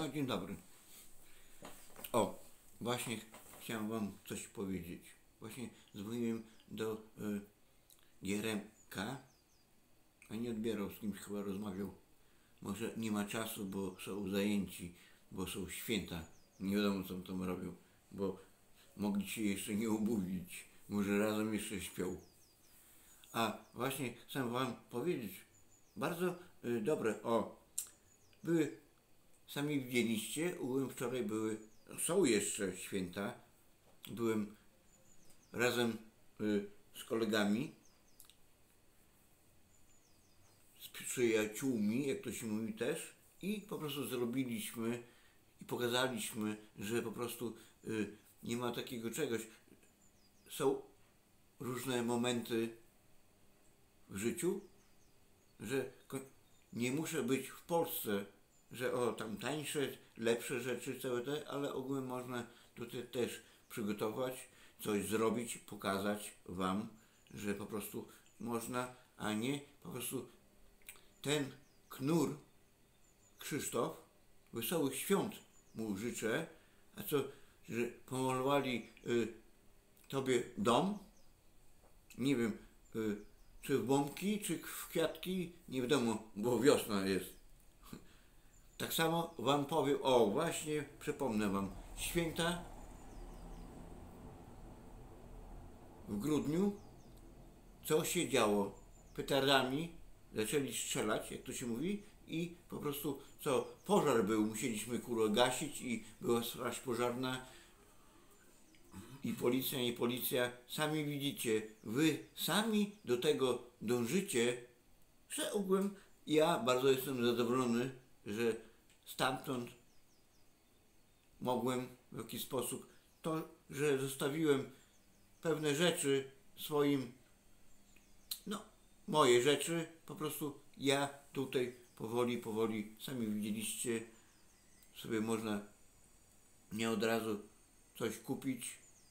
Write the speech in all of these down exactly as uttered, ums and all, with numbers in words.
No, dzień dobry. O, właśnie chciałem wam coś powiedzieć. Właśnie dzwoniłem do y, Gieremka, a nie odbierał, z kimś chyba rozmawiał. Może nie ma czasu, bo są zajęci, bo są święta. Nie wiadomo, co tam robią, bo mogli się jeszcze nie obudzić. Może razem jeszcze śpią. A właśnie chcę wam powiedzieć, bardzo y, dobre, o, były, sami widzieliście, byłem wczoraj, były, są jeszcze święta, byłem razem y, z kolegami, z przyjaciółmi, jak to się mówi też, i po prostu zrobiliśmy i pokazaliśmy, że po prostu y, nie ma takiego czegoś. Są różne momenty w życiu, że nie muszę być w Polsce, że o tam tańsze, lepsze rzeczy, całe te, ale ogólnie można tutaj też przygotować, coś zrobić, pokazać wam, że po prostu można, a nie po prostu ten knur Krzysztof, wesołych świąt mu życzę, a co, że pomalowali y, tobie dom, nie wiem, y, czy w bombki, czy w kwiatki, nie wiadomo, bo wiosna jest. Tak samo wam powiem, o właśnie, przypomnę wam, święta w grudniu, co się działo? Petardami zaczęli strzelać, jak to się mówi, i po prostu, co, pożar był, musieliśmy kurwa gasić i była straż pożarna i policja, i policja. Sami widzicie, wy sami do tego dążycie, że ogółem ja bardzo jestem zadowolony, że stamtąd mogłem w jakiś sposób, to, że zostawiłem pewne rzeczy swoim, no, moje rzeczy, po prostu ja tutaj powoli, powoli, sami widzieliście, sobie można nie od razu coś kupić,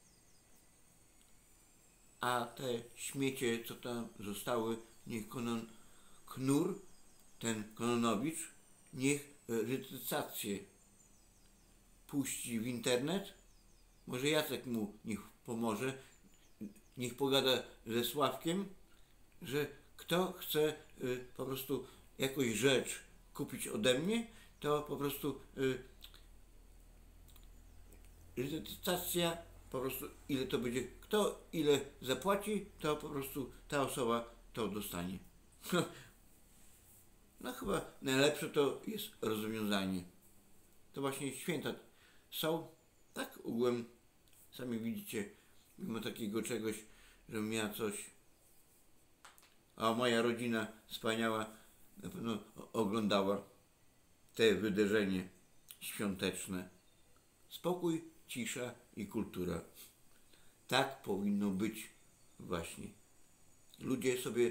a te śmiecie, co tam zostały, niech konon, knur, ten Kononowicz, niech recytację puści w internet, może Jacek mu niech pomoże, niech pogada ze Sławkiem, że kto chce y, po prostu jakąś rzecz kupić ode mnie, to po prostu y, recytacja, po prostu ile to będzie, kto ile zapłaci, to po prostu ta osoba to dostanie. No chyba najlepsze to jest rozwiązanie. To właśnie święta są, tak ogółem, sami widzicie, mimo takiego czegoś, żebym miała coś. A moja rodzina wspaniała na pewno oglądała te wydarzenie świąteczne. Spokój, cisza i kultura. Tak powinno być właśnie. Ludzie sobie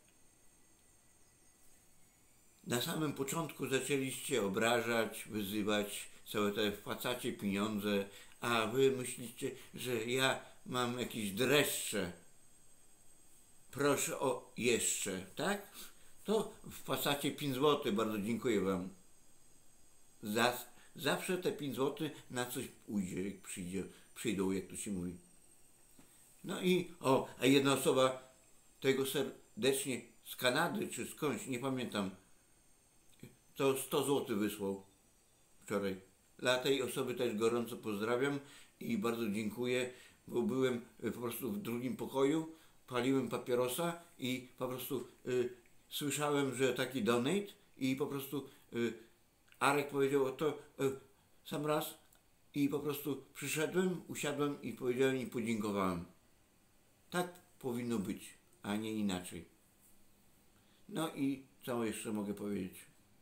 na samym początku zaczęliście obrażać, wyzywać, całe te wpłacacie pieniądze, a wy myślicie, że ja mam jakieś dreszcze. Proszę o jeszcze, tak? To wpłacacie pięć złotych, bardzo dziękuję wam. Za, zawsze te pięć złotych na coś ujdzie, jak przyjdzie, przyjdą, jak to się mówi. No i, o, a jedna osoba tego serdecznie z Kanady, czy skądś, nie pamiętam, to sto złotych wysłał wczoraj. Dla tej osoby też gorąco pozdrawiam i bardzo dziękuję, bo byłem po prostu w drugim pokoju, paliłem papierosa i po prostu y, słyszałem, że taki donate i po prostu y, Arek powiedział to y, sam raz i po prostu przyszedłem, usiadłem i powiedziałem i podziękowałem. Tak powinno być, a nie inaczej. No i co jeszcze mogę powiedzieć?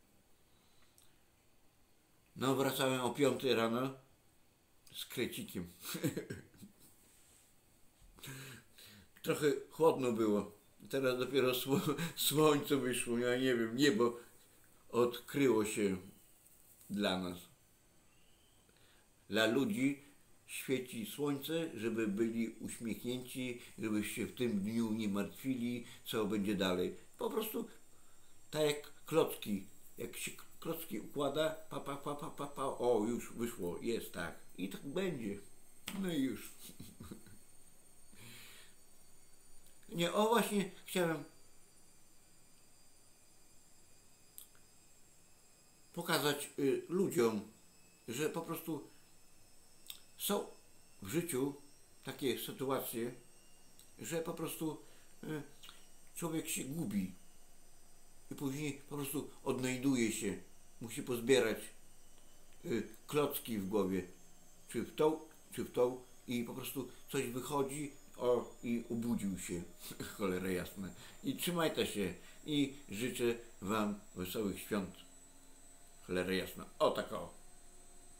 No wracałem o piątej rano z krecikiem. Trochę chłodno było. Teraz dopiero sło słońce wyszło, ja nie wiem, niebo odkryło się dla nas. Dla ludzi świeci słońce, żeby byli uśmiechnięci, żeby się w tym dniu nie martwili, co będzie dalej. Po prostu tak jak klocki. Jak się klocki układa, pa, pa, pa, pa, pa, pa, o, już wyszło, jest tak. I tak będzie. No i już. Nie, o właśnie chciałem pokazać y, ludziom, że po prostu są w życiu takie sytuacje, że po prostu y, człowiek się gubi i później po prostu odnajduje się, musi pozbierać y, klocki w głowie, czy w tą, czy w tą i po prostu coś wychodzi, o i obudził się, cholera jasna. I trzymajcie się i życzę wam wesołych świąt, cholera jasna. O tak o.